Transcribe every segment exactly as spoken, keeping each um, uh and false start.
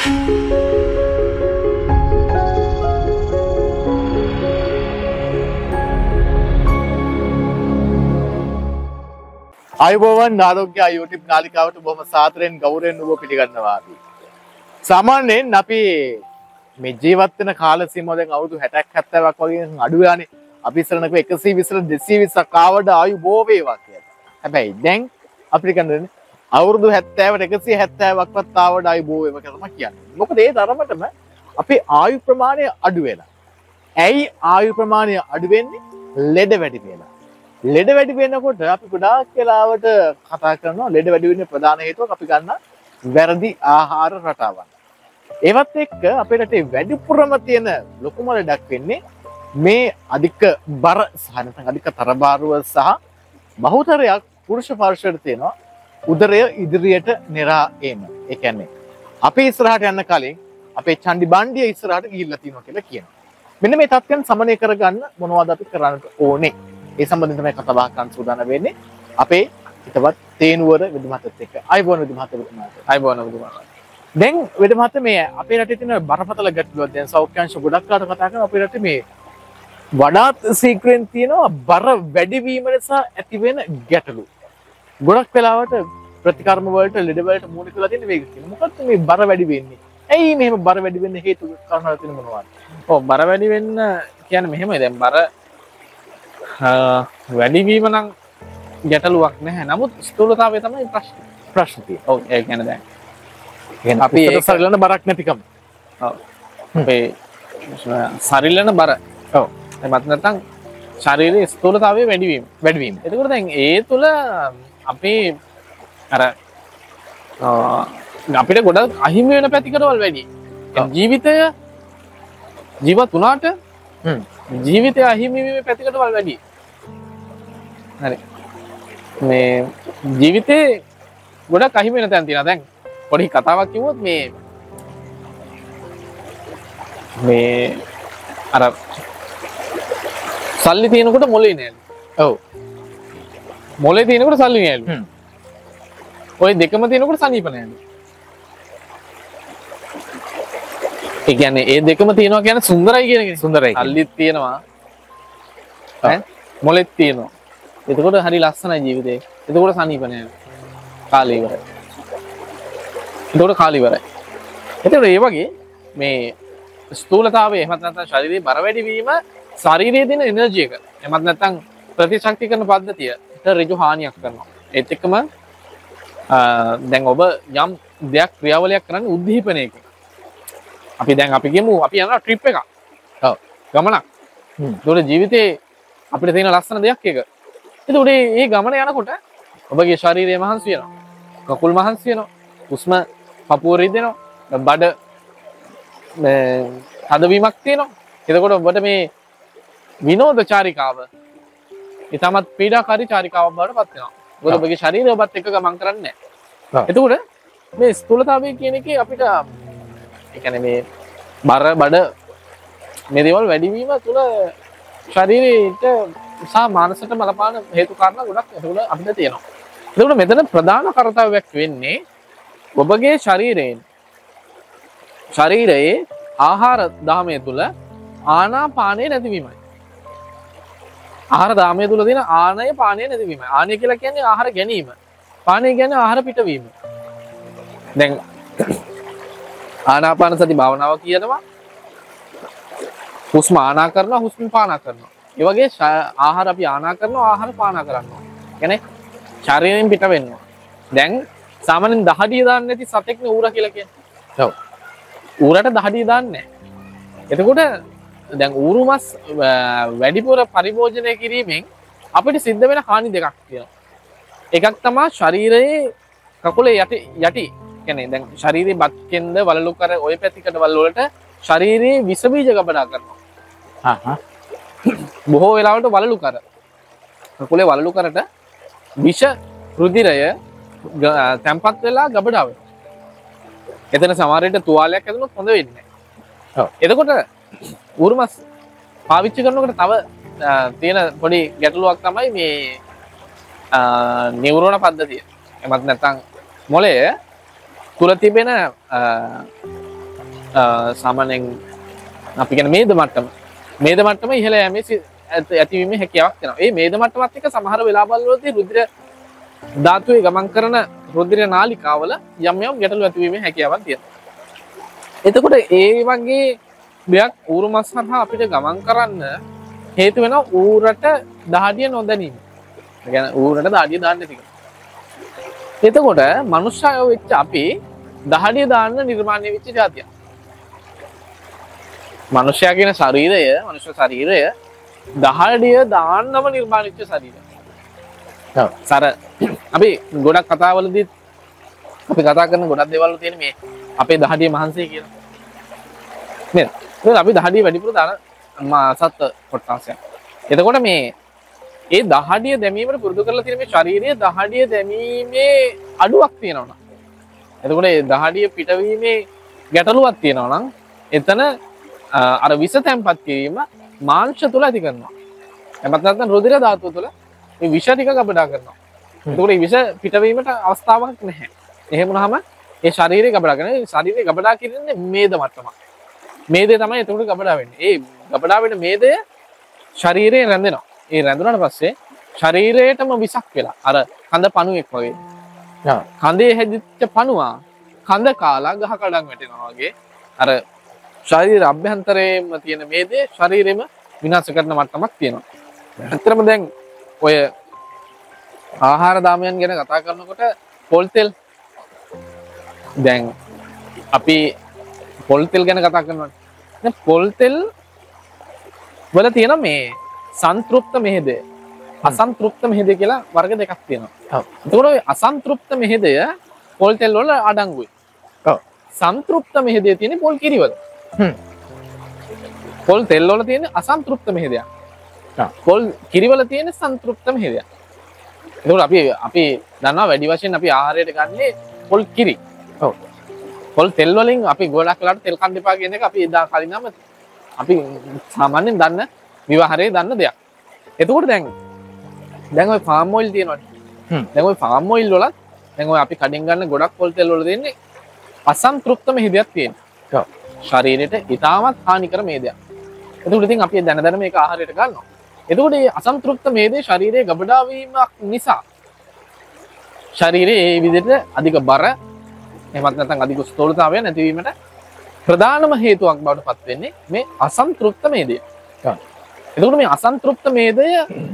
ආයුබෝවන් ආරෝග්‍ය YouTube නාලිකාවට බොහොම සාදරයෙන් ගෞරවයෙන් ඔබ පිළිගන්නවා අපි. සාමාන්‍යයෙන් අපි මේ ජීවත් වෙන කාල සීමාව දැන් අවුරුදු හැටක් හැත්තෑවක් වගේ අඩු ගානේ අපි ඉස්සරනක එකසිය විස්ස දෙසිය විස්සක් ආවද ආයු බෝ වේවා කියලා. හැබැයි දැන් අපිට කියන්නේ අවුරුදු හැත්තෑවට එකසිය හැත්තෑවක්වත් ආවද ආයු බෝ වේවා කියලා තමයි කියන්නේ. මොකද ඒ තරමටම අපේ ආයු ප්‍රමාණය අඩු වෙනවා. ඇයි ආයු ප්‍රමාණය අඩු වෙන්නේ? ලෙඩ වැඩි වෙනවා. ලෙඩ වැඩි වෙනකොට අපි ගොඩාක් වෙලාවට කතා කරනවා ලෙඩ වැඩි වෙන්න ප්‍රධාන හේතුවක් අපි ගන්න වැරදි ආහාර රටාවන්. ඒවත් එක්ක අපේ රටේ වැඩිපුරම තියෙන ලොකුම ලෙඩක් වෙන්නේ මේ අධික බර සහ නැත්නම් අධික තරබාරුව සහ බහුතරයක් පුරුෂ පාර්ශ්වයට තියෙනවා උදරය ඉදිරියට නෙරා ඒම. ඒ කියන්නේ අපි ඉස්සරහට යන්න කලින් අපේ චණ්ඩි බණ්ඩිය ඉස්සරහට ගිහිල්ලා තියෙනවා කියලා කියනවා. මෙන්න මේ තත්ත්වයන් සමනය කරගන්න මොනවද අපි කරන්න ඕනේ? ඒ සම්බන්ධයෙන් තමයි කතා බහ කරන්න සූදානම් වෙන්නේ අපේ හිතවත් තේනුවර වෙද මහත්තයත් එක්ක. අයබෝන වෙද මහත්තයා. අයබෝන වෙද මහත්තයා. දැන් වෙද මහත්තයා මේ අපේ රටේ තියෙන බරපතල ගැටලුවක් දැන් සෞඛ්‍යාංශ ගොඩක් කාට කතා කරනවා අපේ රටේ මේ වඩාත් සීක්‍රෙන් තියෙනවා බර වැඩිවීම නිසා ඇතිවෙන ගැටලු. ගොඩක් වෙලාවට ප්‍රතිකර්ම වලට ලෙඩ වලට මූලික වෙලා තියෙන මේක කියන. මොකද මේ බර වැඩි වෙන්නේ? ඇයි මෙහෙම බර වැඩි වෙන්න හේතු කාරණා තියෙන මොනවද? ඔව් බර වැඩි වෙන්න කියන්නේ මෙහෙමයි දැන් බර වැඩිවීම නම් ගැටලුවක් නැහැ. නමුත් ස්ථූලතාවය තමයි ප්‍රශ්න. ප්‍රශ්න තියෙන්නේ. ඔව් ඒ කියන්නේ දැන් කියන්නේ අපි ඒක සරිලන බරක් නැතිකම. ඔව්. අපේ සරිලන බර. ඔව්. එමත් නැත්නම් ශරීරයේ ස්ථූලතාවය වැඩිවීම. වැඩිවීම. එතකොට දැන් ඒ තුල අපි අර අපිට ගොඩක් අහිමි වෙන පැතිකඩවල් වැඩි. ජීවිතය ජීවත් වුණාට ජීවිතය අහිමිවීමේ පැතිකඩවල් වැඩි. හරි. මේ ජීවිතේ ගොඩක් අහිමි වෙන තැන් තියෙනවා. දැන් පොඩි කතාවක් කිව්වොත් මේ මේ අර සල්ලි තියෙනකොට මොලේ නෑලු. ඔව්. මොලේ තියෙනකොට සල්ලි නෑලු. හ්ම්. ඔය දෙකම තියෙනකොට සනීප නෑලු. ඒ කියන්නේ ඒ දෙකම තියෙනවා කියන්නේ සුන්දරයි කියන එක. සුන්දරයි. සල්ලිත් තියෙනවා. ඈ මොලෙත් තියෙනවා. එතකොට හරි ලස්සනයි ජීවිතේ. එතකොට සනීප නෑ. කාලේ ඉවරයි. එතකොට කාලේ ඉවරයි. එතකොට ඒ වගේ මේ ස්ථූලතාවය එහෙමත් නැත්නම් ශරීරයේ බර වැඩි වීම ශරීරයේ තියෙන එනර්ජි එක. එහෙමත් නැත්නම් ප්‍රතිශක්තිකරණ පද්ධතියට ඍජු හානියක් කරනවා. ඒත් එක්කම දැන් ඔබ යම් දෙයක් ක්‍රියාවලියක් කරන්නේ උද්දීපනයකින්. අපි දැන් අපි කියමු අපි යනවා ට්‍රිප් එකක්. ඔව්. ගමනක්. හ්ම්. ඒතකොට ජීවිතේ අපිට තියෙන ලස්සන දෙයක් එක. ඒතකොට මේ ගමන යනකොට ඔබගේ ශරීරය මහන්සි වෙනවා. කකුල් මහන්සි වෙනවා. හුස්ම පපුව රිදෙනවා. බඩ මේ හදවීමක් තියෙනවා. එතකොට ඔබට මේ විනෝද චාරිකාව ඊටමත් පීඩාකාරී චාරිකාවක් බවට පත් වෙනවා. මොකද ඔබගේ ශරීරය ඔබත් එක්ක ගමන් කරන්නේ නැහැ. එතකොට මේ ස්ථූලතාවය කියන එකේ අපිට ඒ කියන්නේ මේ බර බඩ මේ දේවල් වැඩිවීම තුළ ශරීරයට සහ මානසික බලපාන හේතු කාරණා ගොඩක් ඒකවල අපිට තියෙනවා. ඒකවල මෙතන ප්‍රධාන කාර්යයක් වෙන්නේ ඔබගේ ශරීරයෙන් ශරීරයේ ආහාර දාමය තුළ ආනාපානය නැතිවීමයි. ආහාර දාමය තුළ තියෙන ආනය පානය නැතිවීමයි. ආනය කියලා කියන්නේ ආහාර ගැනීම. පානය කියන්නේ ආහාර පිටවීම. දැන් ආනාපාන සති භාවනාව කියනවා හුස්ම ආනා කරනවා හුස්ම පානා කරනවා. ඒ වගේ ආහාර අපි ආනා කරනවා ආහාර පානා කරනවා. කියන්නේ ශරීරයෙන් පිට වෙනවා. දැන් සාමාන්‍යයෙන් දහඩිය දාන්නේ නැති සතෙක්නේ ඌරා කියලා කියන්නේ. ඔව්. ඌරට දහඩිය දාන්නේ නැහැ. එතකොට දැන් ඌරු මස් වැඩිපුර පරිභෝජනය කිරීමෙන් අපිට සිද්ධ වෙන හානි දෙකක් තියෙනවා. එකක් තමයි ශරීරයේ කකුලේ යටි යටි කියන්නේ දැන් ශරීරයේ බත් කෙන්ද වලලු කර ඔය පැතිකඩ වල වලට ශරීරයේ විස බීජ ගබඩා කරනවා. හා හා. බොහෝ වෙලාවට වලලු කර කකුලේ වලලු කරට විෂ රුධිරය තැම්පත් වෙලා ගබඩා වෙනවා. එතන සමහර විට තුවාලයක් ඇතුනොත් හොඳ වෙන්නේ නැහැ. ඔව්. එතකොට ඌරුමස් පාවිච්චි කරනකොට තව තියෙන පොඩි ගැටලුවක් තමයි මේ නියුරෝන පද්ධතිය. එමත් නැත්නම් මොළය තුල තිබෙන සාමාන්‍යයෙන් අපි කියන මේද මට්ටම මේද මට්ටම ඉහළ යෑමේ ඇතිවීමේ හැකියාවක් තියෙනවා. ඒ මේද මට්ටමත් එක්ක සමහර වෙලාවල්වලදී රුධිර ධාතුවේ ගමන් කරන රුධිර නාලිකාවල යම් යම් ගැටලු ඇතිවීමේ හැකියාවක් තියෙනවා. එතකොට ඒ වගේ දෙයක් ඌරු මස් හරහා අපිට ගමන් කරන්න හේතු වෙනවා ඌරට දහඩිය නොදැනීම. ඒ කියන්නේ ඌරට දහඩිය දාන්න නැති එක. එතකොට මනුෂ්‍යයෝ වෙච්ච අපි දහඩිය දාන්න නිර්මාණය වෙච්ච જાතියක්. මනුෂ්‍යයා කියන ශරීරය, මනුෂ්‍ය ශරීරය දහඩිය දාන්නම නිර්මාණය වෙච්ච ශරීරයක්. ඔව්. සර අපි ගොඩක් කතාවලදී අපි කතා කරන ගොඩක් දේවල් තියෙන මේ අපේ දහඩිය මහන්සිය කියලා. නේද? ඒක අපි දහඩිය වැඩිපුර දාන සත් කොටසක්. එතකොට මේ ඒ දහඩිය දැමීමට පුරුදු කරලා තියෙන මේ ශාරීරික දහඩිය දැමීමේ අඩුවක් තියෙනවා නම් එතකොට ඒ දහඩිය පිටවීමේ ගැටලුවක් තියෙනවා නම් එතන අර විස තැම්පත් කිරීම මාංශ තුල ඇති කරනවා. එමත් නැත්නම් රුධිර ධාතුව තුල මේ විෂ ටික ගබඩා කරනවා. එතකොට මේ විෂ පිටවීමට අවස්ථාවක් නැහැ. එහෙම වුණාම ඒ ශරීරය ගබඩා කරන ඒ ශරීරය ගබඩා කිරීමේ මේද මට්ටම. මේදේ තමයි එතකොට ගබඩා වෙන්නේ. ඒ ගබඩා වෙන මේදය ශරීරයෙන් රැඳෙනවා. ඒ රැඳුණාට පස්සේ ශරීරයටම විසක් වෙලා අර කඳ පණුවෙක් වගේ. කඳේ හැදිච්ච පණුවා කඳ කාලා ගහ කඩන් වැටෙනවා වගේ අර ශරීර අභ්‍යන්තරයේම තියෙන මේදේ ශරීරෙම විනාශ කරන මට්ටමක් තියෙනවා. ඇත්තටම දැන් ඔය ආහාර දාමයන් ගැන කතා කරනකොට පොල් තෙල් දැන් අපි පොල් තෙල් ගැන කතා කරනවා. දැන් පොල් තෙල් වල තියෙන මේ සන්තෘප්ත මෙහෙදය අසන්තෘප්ත මෙහෙදය කියලා වර්ග දෙකක් තියෙනවා. ඔව්. එතකොට ඔය අසන්තෘප්ත මෙහෙදය පොල් තෙල් වල අඩංගුයි. ඔව්. සන්තෘප්ත මෙහෙදය තියෙන්නේ පොල් කිරි වල. හ්ම්. පොල් තෙල් වල තියෙන අසන්තෘප්ත මෙහෙදයක්. ආ. පොල් කිරි වල තියෙන සන්තෘප්ත මෙහෙදයක්. එතකොට අපි අපි දන්නවා වැඩි වශයෙන් අපි ආහාරයට ගන්නේ පොල් කිරි. ඔව්. පොල් තෙල් වලින් අපි ගොඩක් වෙලාට තෙල් කන්න එපා කියන එක අපි එදා කලින්ම අපි සාමාන්‍යයෙන් දන්න විවාහරේ දන්න දෙයක්. එතකොට දැන් දැන් ওই ෆාම් ඔයිල් තියෙනවනේ. හ්ම්. දැන් ওই ෆාම් ඔයිල් වලත් දැන් ඔය අපි කඩෙන් ගන්න ගොඩක් පොල් තෙල් වල දෙන්නේ අසන්තෘප්ත මෙහෙදයක් තියෙනවා. ඔව්. ශරීරයට ඉතාමත් හානිකර මේදයක්. එතකොට ඉතින් අපි දැන දැන මේක ආහාරයට ගන්නවා. එතකොට මේ අසන්තෘප්ත මේදේ ශරීරයේ ගබඩා වීමක් නිසා ශරීරයේ මේ විදිහට අධික බර එහෙමත් නැත්නම් අධික ස්ථූලතාවය නැතිවීමට ප්‍රධානම හේතුවක් බවට පත් වෙන්නේ මේ අසන්තෘප්ත මේදය. එතකොට මේ අසන්තෘප්ත මේදය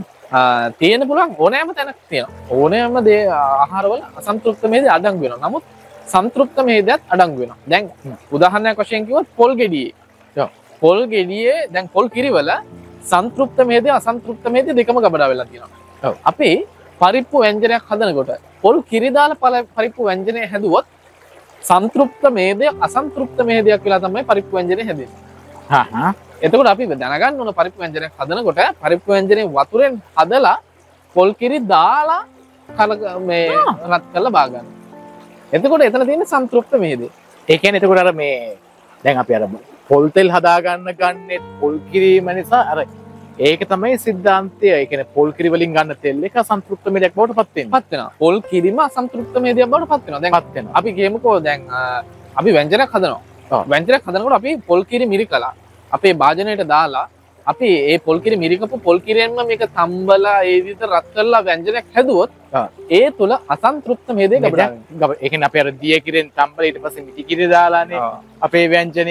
තියෙන පුළුවන් ඕනෑම තැනක තියෙනවා. ඕනෑම දේ ආහාරවල අසන්තෘප්ත මේදය අඩංගු වෙනවා. නමුත් සන්තෘප්ත මේදයත් අඩංගු වෙනවා. දැන් උදාහරණයක් වශයෙන් කිව්වොත් පොල් ගෙඩියේ. පොල් ගෙඩියේ දැන් පොල් කිරිවල සන්තෘප්ත මේදය අසන්තෘප්ත මේදය දෙකම ගබඩා වෙලා තියෙනවා. අපි පරිප්පු ව්‍යංජනයක් හදනකොට පොල් කිරි දාලා පරිප්පු ව්‍යංජනය හැදුවොත් සන්තෘප්ත මේදය අසන්තෘප්ත මේදයක් වෙලා තමයි පරිප්පු ව්‍යංජනය හැදෙන්නේ. හා හා. එතකොට අපි දැනගන්න ඕන පරිප්පු ව්‍යංජනයක් හදනකොට පරිප්පු ව්‍යංජනේ වතුරෙන් හදලා පොල් කිරි දාලා කල මේ රත් කරලා බා ගන්න. එතකොට එතන තියෙන සන්තෘප්ත මේදය. ඒ කියන්නේ එතකොට අර මේ දැන් අපි අර පොල් තෙල් හදා ගන්න ගන්නේ පොල් කිරීම නිසා අර ඒක තමයි සිද්ධාන්තය. ඒ කියන්නේ පොල් කිරි වලින් ගන්න තෙල් එක අසන්තෘප්ත මේදයක් බවට පත් වෙනවා. පත් වෙනවා. පොල් කිරිම අසන්තෘප්ත මේදයක් බවට පත් වෙනවා. දැන් පත් වෙනවා. අපි කියමුකෝ දැන් අපි ව්‍යංජනයක් හදනවා. ඔව්. ව්‍යංජනයක් හදනකොට අපි පොල් කිරි මිරිකලා අපේ භාජනයට දාලා අපි ඒ පොල් කිරි මිරිකපු පොල් කිරියෙන්ම මේක තම්බලා ඒ විදිහට රත් කරලා ව්‍යංජනයක් හැදුවොත් ඒ තුල අසන්තෘප්ත මේදේ ගබඩා වෙනවා. ඒ කියන්නේ අපි අර දිය කිරෙන් තම්බලා ඊට පස්සේ මිටි කිරි දාලානේ අපේ ව්‍යංජනය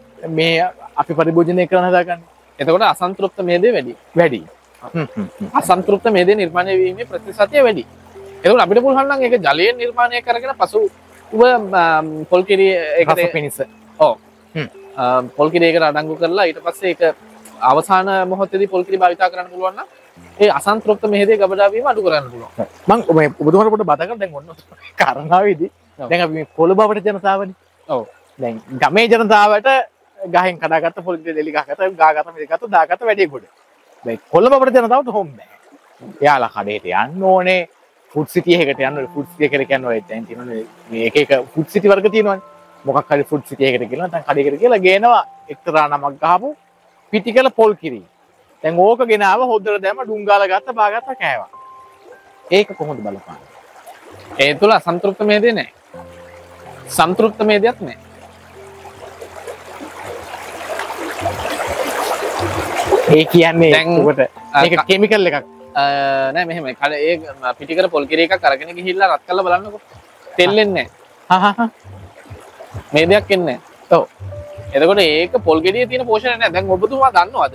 මේ අපි පරිභෝජනය කරන හදාගන්නේ. එතකොට අසන්තෘප්ත මේදේ වැඩි. වැඩි. අසන්තෘප්ත මේදේ නිර්මාණය වීමේ ප්‍රතිශතය වැඩි. එතකොට අපිට පුළුවන් නම් ඒක ජලයෙන් නිර්මාණය කරගෙන පසු උව පොල් කිරි ඒකට පිනිස. ඔව්. පොල් කිරි ඒකට අඩංගු කරලා ඊට පස්සේ ඒක අවසාන මොහොතේදී පොල් කිරි භාවිතා කරන්න පුළුවන් නම් ඒ අසන්තෘප්ත මේදේ ගබඩා වීම අඩු කරන්න පුළුවන්. මම මේ ඔබතුමාට පොඩ්ඩක් බතා කරලා දැන් ඔන්න කාරණාවේදී දැන් අපි මේ කොළඹවට ජනතාවනේ. ඔව්. දැන් ගමේ ජනතාවට ගහෙන් කඩාගත්ත පොල් කිරි දෙලි ගහකට ගාගත්ත මිරිකත්ත දාගත්ත වැඩි ගොඩ. දැන් කොළඹවට ජනතාවට හොම් බෑ. එයාලා කඩේට යන්න ඕනේ. ෆුඩ් සිටි එකකට යන්න ඕනේ. ෆුඩ් සිටි එකට කියන්නේ ඔය දැන් තියෙනනේ මේ එක එක ෆුඩ් සිටි වර්ග තියෙනවානේ. මොකක් හරි ෆුඩ් සිටි එකකට කියලා නැත්නම් කඩේකට කියලා ගේනවා එක්තරා නමක් ගහපු පිටිකල පොල් කිරි. දැන් ඕක ගෙනාව හොද්දට දැම්ම ඩුංගාල ගත්ත බාගත්ත කෑවා. ඒක කොහොමද බලපාන්නේ? ඒ තුල අසන්තෘප්ත මේදේ නැහැ. සන්තෘප්ත මේදයක් නැහැ. ඒ කියන්නේ දැන් උකට මේක කෙමිකල් එකක්. නෑ මෙහෙමයි. කල ඒ පිටිකර පොල් කිරි එකක් අරගෙන ගිහිල්ලා රත් කරලා බලන්නකෝ. තෙල් එන්නේ නැහැ. මේ දෙයක් එන්නේ නැහැ. ඔව්. එතකොට ඒක පොල් ගෙඩියේ තියෙන පෝෂණය නෑ. දැන් ඔබතුමා දන්නවද?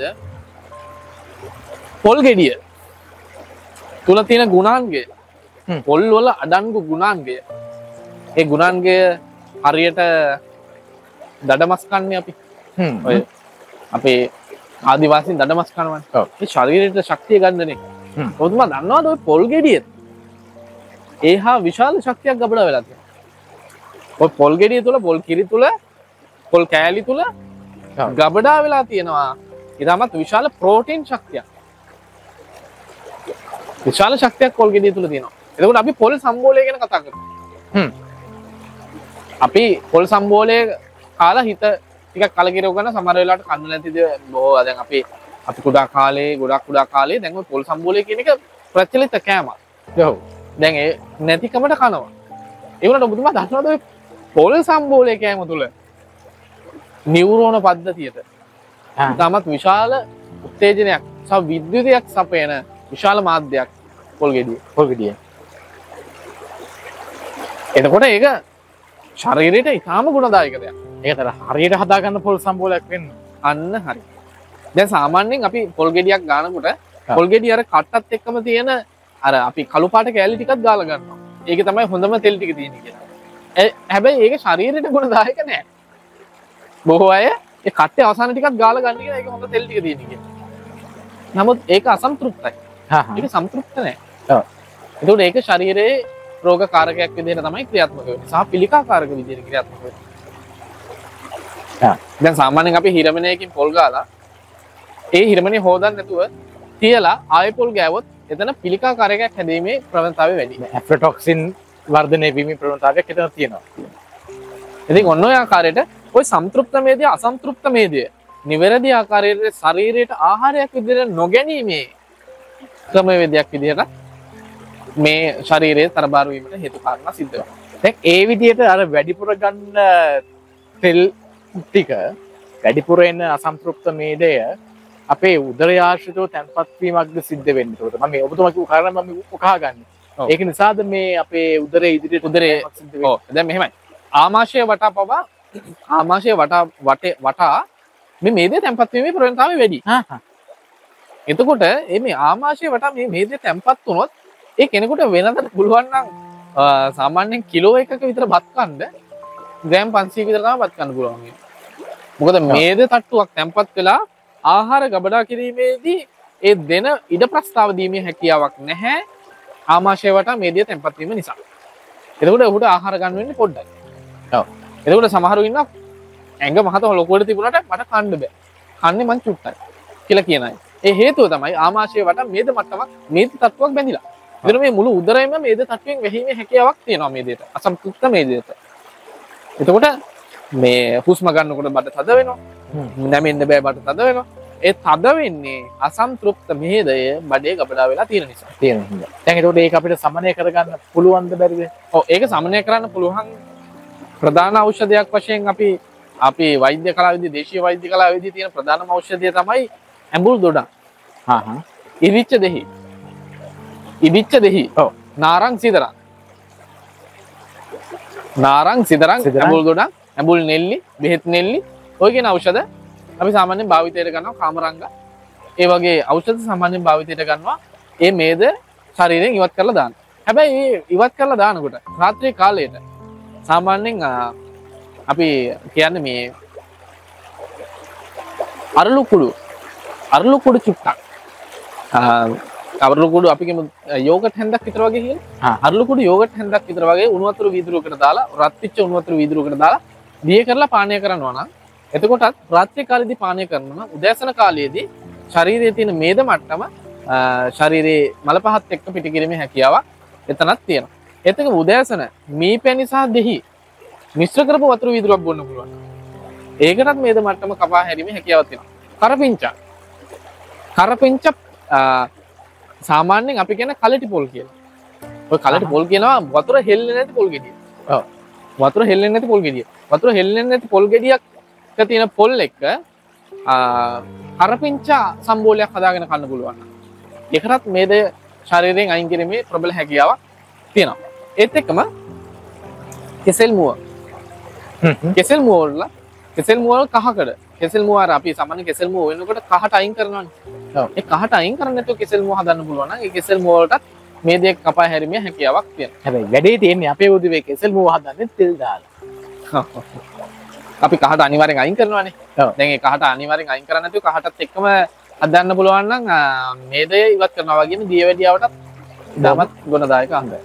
පොල් ගෙඩිය තුල තියෙන ගුණාංගය පොල් වල අඩංගු ගුණාංගය. ඒ ගුණාංගය හරියට දඩමස් කන්නේ අපි. ඔය අපේ ආදිවාසීන් දඩමස් කනවනේ. ඔව්. ඒ ශරීරයට ශක්තිය ගන්නනේ. ඔබතුමා දන්නවද ඔය පොල් ගෙඩිය ඒහා විශාල ශක්තියක් ගබඩා වෙලා තියෙනවා. ඔය පොල් ගෙඩිය තුල පොල් කිරි තුල පොල් කෑලි තුල ගබඩා වෙලා තියෙනවා. ඊටමත් විශාල ප්‍රෝටීන් ශක්තියක්. විශාල ශක්තියක් පොල් ගෙඩිය තුල තියෙනවා. එතකොට අපි පොල් සම්බෝලය ගැන කතා කරමු. හ්ම්. අපි පොල් සම්බෝලය කාලා හිත ටිකක් කලකිරව ගන්න සමහර වෙලාවට කන්න නැතිද බොහෝ දැන් අපි අපි කුඩා කාලේ ගොඩක් කුඩා කාලේ දැන් ඔය පොල් සම්බෝලය කියන එක ප්‍රචලිත කෑමක්. ඔව්. දැන් ඒ නැතිකමට කනවා. ඒ වුණාට ඔබතුමා දන්නවද ඔය පොල් සම්බෝලය කෑම තුල නියුරෝන පද්ධතියට තාමත් විශාල උත්තේජනයක් සහ විද්‍යුතයක් සපයන විශාල මාධ්‍යයක් පොල් ගෙඩිය. පොල් ගෙඩිය. එතකොට ඒක ශරීරයට ඉතාම ගුණදායක දෙයක්. ඒකතර හරියට හදාගන්න පොල් සම්බෝලයක් වෙන්න. අන්න හරි. දැන් සාමාන්‍යයෙන් අපි පොල් ගෙඩියක් ගන්නකොට පොල් ගෙඩිය අර කට්ටත් එක්කම තියෙන අර අපි කළු පාට කෑලි ටිකක් ගාලා ගන්නවා. ඒක තමයි හොඳම තෙල් ටික තියෙන්නේ කියලා. හැබැයි ඒක ශරීරයට ගුණදායක නෑ. බොහෝ අය ඒ කට්ටේ අවසාන ටිකක් ගාලා ගන්න කියලා ඒක හොඳ තෙල් ටික තියෙන්නේ කියලා. නමුත් ඒක අසන්තෘප්තයි. ඒක සම්තෘප්ත නෑ. ඔව්. ඒකෝට ඒක ශරීරයේ රෝග කාරකයක් විදිහට තමයි ක්‍රියාත්මක වෙන්නේ. සහ පිළිකාකාරක විදිහට ක්‍රියාත්මක වෙන්නේ. දැන් සාමාන්‍යයෙන් අපි හිරමණයකින් පොල් ගාලා ඒ හිරමණය හොදන්න නැතුව තියලා ආයෙ පොල් ගෑවොත් එතන පිළිකාකාරකයක් හැදීමේ ප්‍රවණතාවය වැඩි. ඇෆ්ලටොක්සින් වර්ධනය වීමේ ප්‍රවණතාවයක් එතන තියෙනවා. ඉතින් ඔන්න ඔය ආකාරයට ওই සම්තෘප්ත මේදය අසම්තෘප්ත මේදය නිවැරදි ආකාරයට ශරීරයට ආහාරයක් විදිහට නොගැනීමේ ක්‍රමවේදයක් විදිහට මේ ශරීරයේ තරබාරු වීමට හේතු කාරණා සිද්ධ වෙනවා. දැන් ඒ විදිහට අර වැඩිපුර ගන්න තෙල් ටික වැඩිපුර එන අසම්තෘප්ත මේදය අපේ උදරය ආශ්‍රිතව තැන්පත් වීමක්ද සිද්ධ වෙන්නේ. ඒකට මම ඔබතුමා කිව්ව කාරණා මම උකහා ගන්න. ඒක නිසාද මේ අපේ උදරයේ ඉදිරියට උදරයේ ඔව් දැන් මෙහෙමයි. ආමාශය වටා පවා ආමාශය වටා වටේ වටා මේ මේදේ තැන්පත් වීමේ ප්‍රවණතාවය වැඩි. හා හා. එතකොට මේ ආමාශය වටා මේ මේදේ තැන්පත් වුණොත් ඒ කෙනෙකුට වෙනදට පුළුවන් නම් සාමාන්‍යයෙන් කිලෝ එකක විතර බත් කන්න ග්‍රෑම් පන්සීයක් විතර තමයි බත් කන්න පුළුවන්. මොකද මේද තට්ටුවක් තැන්පත් වෙලා ආහාර ගබඩා කිරීමේදී ඒ දෙන ඉඩ ප්‍රස්තාව දීමේ හැකියාවක් නැහැ ආමාශය වටා මේදිය තැන්පත් වීම නිසා. එතකොට ඔහුට ආහාර ගන්න වෙන්නේ පොඩ්ඩයි. ඔව්. එතකොට සමහරු ඉන්නවා ඇඟ මහත ලොකුවට තිබුණාට මට කන්න බෑ. කන්නේ මං චුට්ටයි කියලා කියන අය. ඒ හේතුව තමයි ආමාශය වටා මේද මට්ටමක් මේද තට්ටුවක් බැඳිලා. එතන මේ මුළු උදරයම මේද තට්ටුවෙන් වැහිීමේ හැකියාවක් තියෙනවා මේදයට. අසම්පූර්ණ මේදයට. එතකොට මේ හුස්ම ගන්නකොට බඩ තද වෙනවා. නැමෙන්න බෑ බඩ තද වෙනවා. ඒ තද වෙන්නේ අසම්තෘප්ත මේදය බඩේ ගබඩා වෙලා තියෙන නිසා. තියෙන හින්දා. දැන් ඒකට ඒක අපිට සමනය කරගන්න පුළුවන්ද බැරිද? ඔව් ඒක සමනය කරන්න පුළුවන් ප්‍රධාන ඖෂධයක් වශයෙන් අපි අපි වෛද්‍ය කලාවේදී දේශීය වෛද්‍ය කලාවේදී තියෙන ප්‍රධානම ඖෂධය තමයි ඇඹුල් දොඩම්. හා හා. ඉරිච්ච දෙහි. ඉදිච්ච දෙහි. ඔව්. නාරං සිදරං. නාරං සිදරං ඇඹුල් දොඩම්, ඇඹුල් නෙල්ලි, බෙහෙත් නෙල්ලි ඔය කියන ඖෂධ අපි සාමාන්‍යයෙන් භාවිතයට ගන්නවා කාමරංග. ඒ වගේ ඖෂධ සාමාන්‍යයෙන් භාවිතයට ගන්නවා ඒ මේද ශරීරයෙන් ඉවත් කරලා දාන්න. හැබැයි මේ ඉවත් කරලා දානකොට රාත්‍රී කාලයට සාමාන්‍යයෙන් අපි කියන්නේ මේ අරලු කුඩු අරලු කුඩු චුට්ටක් අරලු කුඩු අපි කියමු යෝගට් හැන්දක් විතර වගේ කියලා. අරලු කුඩු යෝගට් හැන්දක් විතර වගේ උණු වතුර වීදුරුවකට දාලා රත් වෙච්ච උණු වතුර වීදුරුවකට දාලා දිය කරලා පානය කරනවා නම් එතකොටත් රාත්‍රී කාලේදී පානය කරනවා නම් උදෑසන කාලයේදී ශරීරයේ තියෙන මේද මට්ටම ශරීරයේ මල පහත් එක්ක පිටිකිරීමේ හැකියාවක් එතනක් තියෙනවා. ඒත් එක උදෑසන මී පැණි සහ දෙහි මිශ්‍ර කරපු වතුර වීදුරුවක් බොන්න පුළුවන්. ඒකටත් මේද මට්ටම කපා හැරීමේ හැකියාවක් තියෙනවා. කරපිංචා. කරපිංචා සාමාන්‍යයෙන් අපි කියන කලටි පොල් කියලා. ඔය කලටි පොල් කියනවා වතුර හෙල්ලෙන්නේ නැති පොල් ගෙඩිය. ඔව්. වතුර හෙල්ලෙන්නේ නැති පොල් ගෙඩිය. වතුර හෙල්ලෙන්නේ නැති පොල් ගෙඩියක් තියෙන පොල් එක කරපිංචා සම්බෝලයක් හදාගෙන කන්න පුළුවන්. ඒකටත් මේදය ශරීරයෙන් අයින් කිරීමේ ප්‍රබල හැකියාවක් තියෙනවා. ඒත් එක්කම කෙසෙල් මුව. කෙසෙල් මුව වල කෙසෙල් මුව වල කහකඩ. කෙසෙල් මුව අර අපි සාමාන්‍ය කෙසෙල් මුව වෙනකොට කහට අයින් කරනවානේ. ඔව්. ඒ කහට අයින් කරන්නේ නැතුව කෙසෙල් මුව හදන්න පුළුවන් නම් ඒ කෙසෙල් මුව වලටත් මේ දෙක කපා හැරීමේ හැකියාවක් තියෙනවා. හැබැයි වැඩේ තියෙන්නේ අපේ උදේ කෙසෙල් මුව හදන්නේ තෙල් දාලා. අපි කහට අනිවාර්යෙන් අයින් කරනවානේ. ඔව්. දැන් ඒ කහට අනිවාර්යෙන් අයින් කරන්නේ නැතුව කහටත් එක්කම හදන්න පුළුවන් නම් මේ දෙය ඉවත් කරනවා වගේම දියවැඩියාවටත් දාමත් ගුණදායක අංගයි.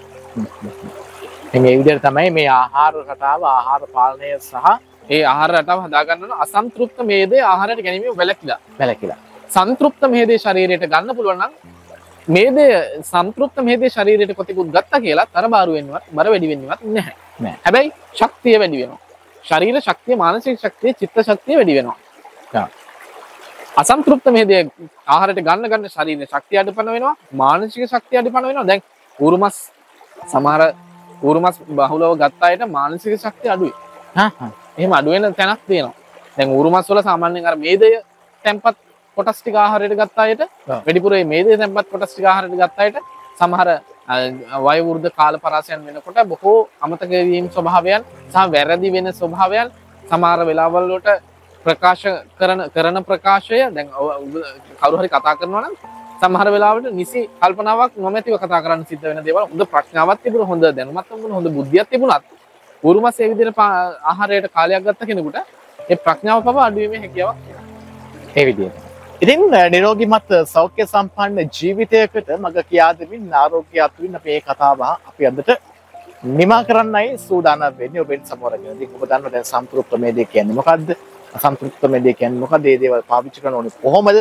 මේ විදිහට තමයි මේ ආහාර රටාව ආහාර පාලනය සහ ඒ ආහාර රටාව හදාගන්න අසන්තෘප්ත මේදේ ආහාරයට ගැනීම වැළකීලා වැළකීලා. සන්තෘප්ත මේදේ ශරීරයට ගන්න පුළුවන් නම් මේදේ සන්තෘප්ත මේදේ ශරීරයට කොතිකුත් ගත්තා කියලා තරබාරු වෙන්නවත් බර වැඩි වෙන්නවත් නැහැ. නෑ. හැබැයි ශක්තිය වැඩි වෙනවා. ශරීර ශක්තිය, මානසික ශක්තිය, චිත්ත ශක්තිය වැඩි වෙනවා. ඔව්. අසන්තෘප්ත මේදේ ආහාරයට ගන්න ගන්න ශරීරයේ ශක්තිය අඩපණ වෙනවා, මානසික ශක්තිය අඩපණ වෙනවා. දැන් ඌරුමස් සමහර ඌරුමස් බහුලව ගත්ත අයට මානසික ශක්තිය අඩුයි. හා හා. එහෙම අඩු වෙන තැනක් තියෙනවා. දැන් ඌරුමස් වල සාමාන්‍යයෙන් අර මේදය තැම්පත් කොටස් ටික ආහාරයට ගත්ත අයට වැඩිපුර මේ මේදය තැම්පත් කොටස් ටික ආහාරයට ගත්ත අයට සමහර වයෝ වෘද්ධ කාල පරාසයන් වෙනකොට බොහෝ අමතක වීම ස්වභාවයන් සහ වැරදි වෙන ස්වභාවයන් සමහර වෙලාවල් වලට ප්‍රකාශ කරන කරන ප්‍රකාශය දැන් කවුරු හරි කතා කරනවා නම් සමහර වෙලාවට නිසි කල්පනාවක් නොමැතිව කතා කරන්න සිද්ධ වෙන දේවල් හොඳ ප්‍රඥාවක් තිබුණ හොඳ දැනුමක් තිබුණ හොඳ බුද්ධියක් තිබුණත් ඌරුමස් ඒ විදිහට ආහාරයට කාලයක් ගත්ත කෙනෙකුට ඒ ප්‍රඥාව පව අඩු වීමේ හැකියාවක් තියෙනවා. ඒ විදිහට. ඉතින් නිරෝගිමත් සෞඛ්‍ය සම්පන්න ජීවිතයකට මඟ කියා දෙමින් ආරෝග්‍ය අතුරින් අපි මේ කතාව අපි අදට නිමා කරන්නයි සූදානම් වෙන්නේ ඔබෙන් සමවරගෙන. ඉතින් ඔබ දන්නවා දැන් සම්පූර්ණ මේදේ කියන්නේ මොකද්ද? අසම්පූර්ණ මේදේ කියන්නේ මොකද්ද? මේ දේවල් පාවිච්චි කරන ඕනේ කොහොමද?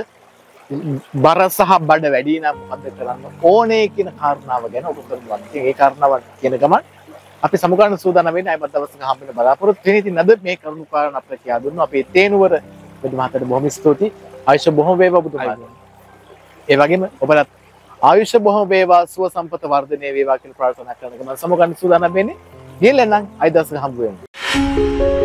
බර සහ බඩ වැඩි නම් මොකද්ද කරන්න ඕනේ කියන කාරණාව ගැන ඔබ කරනවා. ඉතින් ඒ කාරණාව කියන ගමන් අපි සමුගන්න සූදානම් වෙන්නේ අයමත් දවසක හම්බෙන්න බලාපොරොත්තු වෙන. ඉතින් අද මේ කරුණු කාරණා අපිට කියා දුන්නා අපේ තේනුවර බුදු මහත්තයාට බොහොම ස්තුතියි. ආයුෂ බොහොම වේවා බුදුමහත්මයා. ඒ වගේම ඔබලත් ආයුෂ බොහොම වේවා සුව සම්පත වර්ධනය වේවා කියලා ප්‍රාර්ථනා කරන ගමන් සමුගන්න සූදානම් වෙන්නේ. ඊළඟ නම් අය දවසක හම්බ වෙමු.